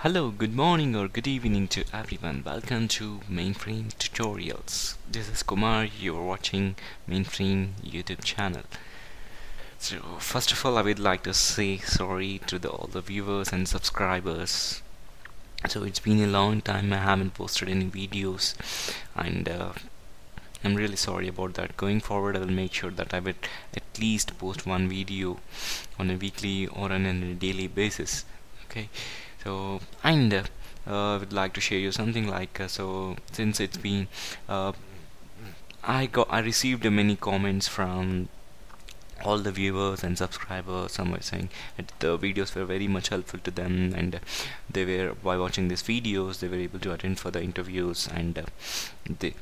Hello, good morning or good evening to everyone. Welcome to Mainframe Tutorials. This is Kumar. You're watching Mainframe YouTube channel. So first of all, I would like to say sorry to all the viewers and subscribers. So it's been a long time I haven't posted any videos, and I'm really sorry about that. Going forward, I will make sure that I will at least post one video on a weekly or on a daily basis. Okay. So I would like to share you something like so since it's been I received many comments from all the viewers and subscribers. Some were saying that the videos were very much helpful to them, and they were, by watching these videos, they were able to attend for the interviews, and they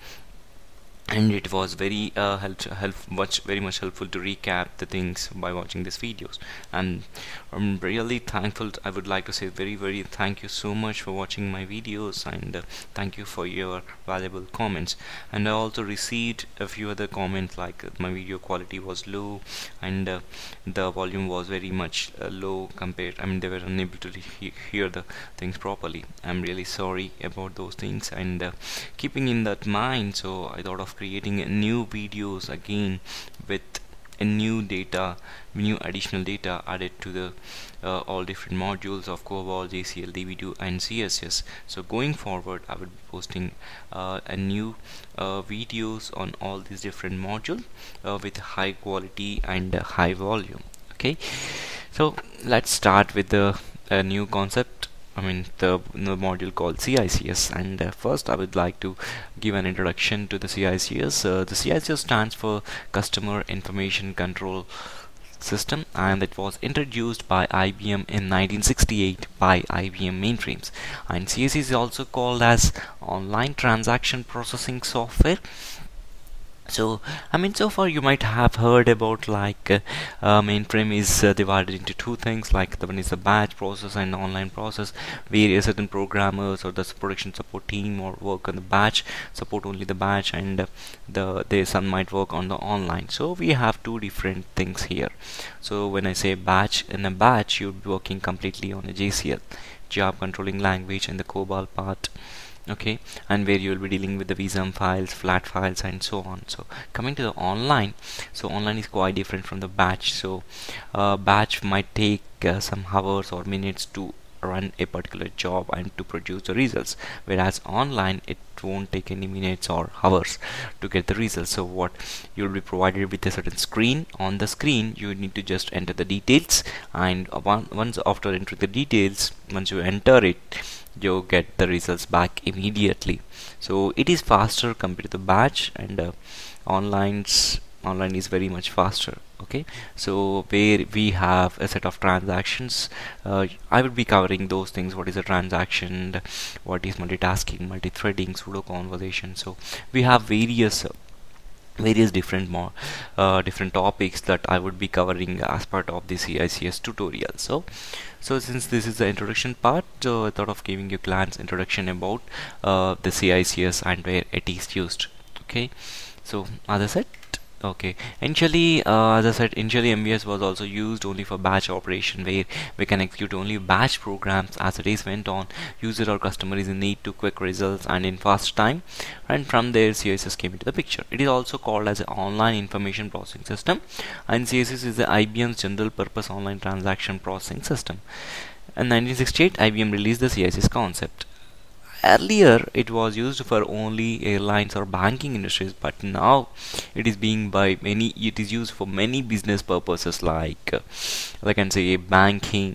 it was very very much helpful to recap the things by watching these videos. And I'm really thankful. I would like to say very thank you so much for watching my videos, and thank you for your valuable comments. And I also received a few other comments like my video quality was low, and the volume was very much low compared. I mean, they were unable to hear the things properly. I'm really sorry about those things, and keeping in that mind, so I thought of creating new videos again with a new additional data added to the all different modules of COBOL, JCL, DB2 and CSS. So going forward, I will be posting a new videos on all these different modules with high quality and high volume. Okay, so let's start with the new concept. I mean the module called CICS, and first I would like to give an introduction to the CICS. The CICS stands for Customer Information Control System, and it was introduced by IBM in 1968 by IBM mainframes. And CICS is also called as Online Transaction Processing Software. So I mean, so far you might have heard about like mainframe is divided into two things, like the one is the batch process and the online process, where certain programmers or the production support team or work on the batch, support only the batch, and some might work on the online. So we have two different things here. So when I say batch, in a batch you'll be working completely on a JCL, job controlling language, and the COBOL part. Okay, and where you will be dealing with the VSM files, flat files, and so on. So coming to the online, so online is quite different from the batch. So batch might take some hours or minutes to run a particular job and to produce the results, whereas online it won't take any minutes or hours to get the results. So what you'll be provided with a certain screen. On the screen you need to just enter the details, and once after entering the details, once you enter it, you get the results back immediately. So it is faster compared to the batch, and online is very much faster. Okay, so where we have a set of transactions, I will be covering those things. What is a transaction, what is multitasking, multi-threading, pseudo conversation. So we have various different topics that I would be covering as part of the CICS tutorial. So since this is the introduction part, I thought of giving you glance introduction about the CICS and where it is used. Okay, so as I said, okay, initially MVS was also used only for batch operation, where we can execute only batch programs. As the days went on, user or customer is in need to quick results and in fast time, and from there CICS came into the picture. It is also called as an online information processing system, and CICS is the IBM's general purpose online transaction processing system. In 1968, IBM released the CICS concept. Earlier it was used for only airlines or banking industries, but now it is used for many business purposes, like I can say banking,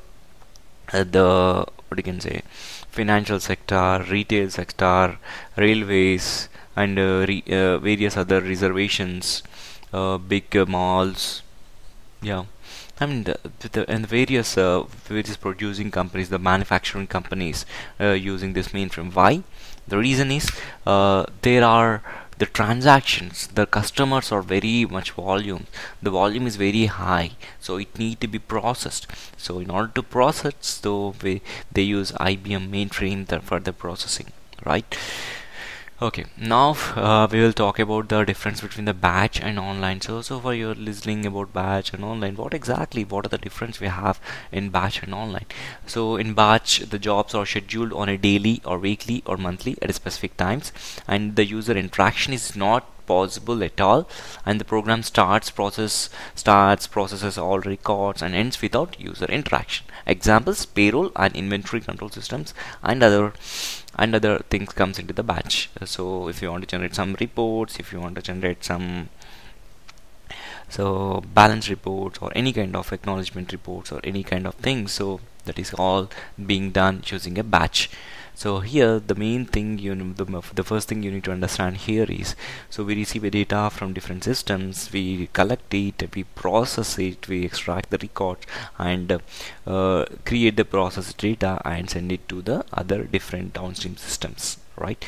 the what you can say financial sector, retail sector, railways, and various other reservations, big malls. Yeah, I mean and various producing companies, the manufacturing companies using this mainframe. Why? The reason is there are the transactions, the customers are very much volume. The volume is very high, so it need to be processed. So in order to process, so they use IBM mainframe for the processing, right? Okay, now we will talk about the difference between the batch and online. So for your listening about batch and online, what are the difference we have in batch and online? So in batch, the jobs are scheduled on a daily or weekly or monthly at specific times, and the user interaction is not possible at all, and the program processes all records and ends without user interaction. Examples: payroll and inventory control systems, and other things comes into the batch. So if you want to generate some reports, if you want to generate some balance reports or any kind of acknowledgement reports or any kind of things, so that is all being done using a batch. So here the main thing, the first thing you need to understand here is, so we receive a data from different systems, we collect it, we process it, we extract the records, and create the processed data and send it to the other different downstream systems, right?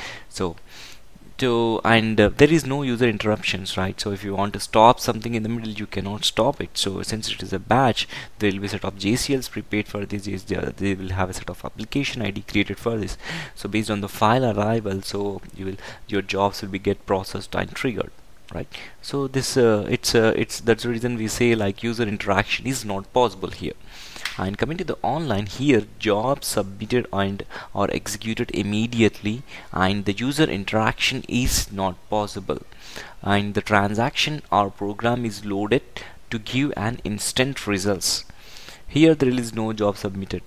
There is no user interruptions, right? So if you want to stop something in the middle, you cannot stop it. So since it is a batch, there will be a set of JCLs prepared for this. They will have a set of application ID created for this. So based on the file arrival, so your jobs will be get processed and triggered, right? So this it's that's the reason we say like user interaction is not possible here. And coming to the online, here jobs submitted and are executed immediately, and the user interaction is not possible, and the transaction or program is loaded to give an instant results. Here there is no job submitted.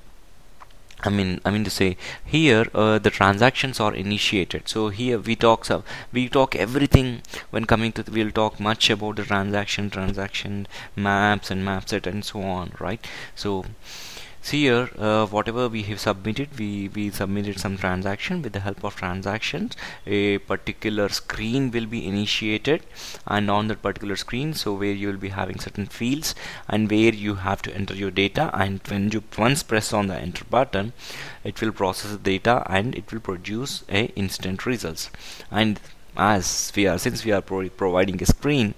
I mean to say, here the transactions are initiated. So here we talk everything when coming to we'll talk much about the transaction maps and map set and so on, right? So see here, whatever we have submitted, we submitted some transaction. With the help of transactions, a particular screen will be initiated, and on that particular screen, so where you will be having certain fields and where you have to enter your data, and when you once press on the enter button, it will process the data and it will produce a instant results. And since we are providing a screen,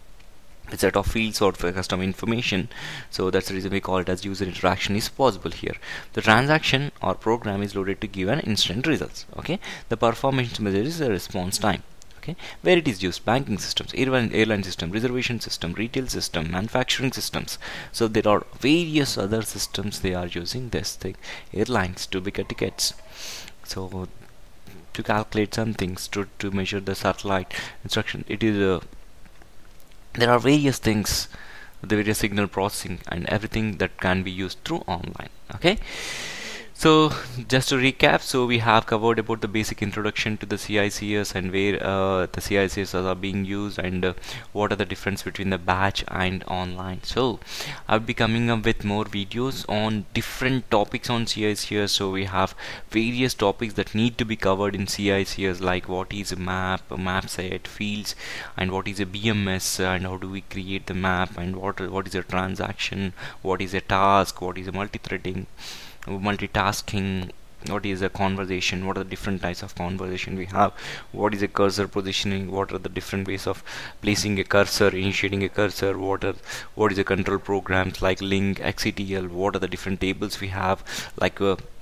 a set of fields or custom information, so that's the reason we call it as user interaction is possible here. The transaction or program is loaded to give an instant results. Okay, the performance measure is the response time. Okay, where it is used: banking systems, airline system, reservation system, retail system, manufacturing systems. So there are various other systems they are using this thing. Airlines to book tickets, so to calculate some things, to measure the satellite instruction. It is there are various things, the various signal processing and everything that can be used through online. Okay, so just to recap, so we have covered about the basic introduction to the CICS and where the CICS are being used, and what are the difference between the batch and online. So I'll be coming up with more videos on different topics on CICS. So we have various topics that need to be covered in CICS, like what is a map set, fields, and what is a BMS, and how do we create the map, and what is a transaction, what is a task, what is a multi-threading, multitasking, what is a conversation, what are the different types of conversation we have, what is a cursor positioning, what are the different ways of placing a cursor, initiating a cursor, what is a control programs like link, XCTL, what are the different tables we have, like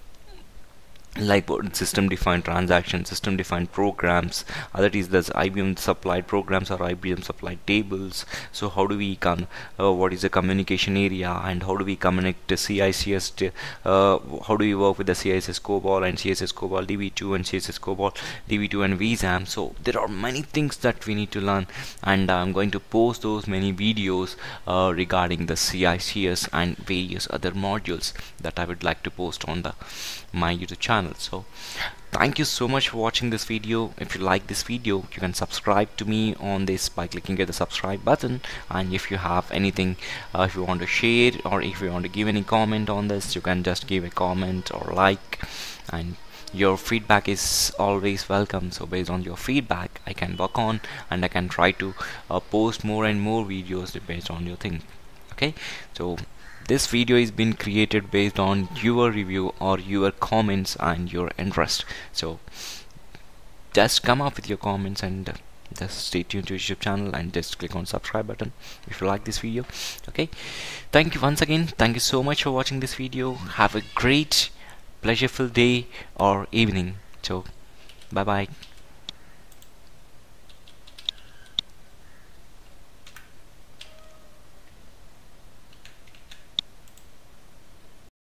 system defined transactions, system defined programs, that is the IBM supplied programs or IBM supplied tables. So how do we what is the communication area, and how do we connect the CICS how do we work with the CICS COBOL and CSS COBOL DB2 and CSS COBOL DB2 and VSAM. So there are many things that we need to learn, and I'm going to post those many videos regarding the CICS and various other modules that I would like to post on my YouTube channel. So thank you so much for watching this video. If you like this video, you can subscribe to me on this by clicking at the subscribe button, and if you have anything, if you want to share or if you want to give any comment on this, you can just give a comment or like, and your feedback is always welcome. So based on your feedback, I can work on, and I can try to post more and more videos based on your thing. Okay, so this video is been created based on your review or your comments and your interest. So just come up with your comments, and just stay tuned to YouTube channel and just click on subscribe button if you like this video. Okay, thank you once again. Thank you so much for watching this video. Have a great pleasureful day or evening. So bye bye.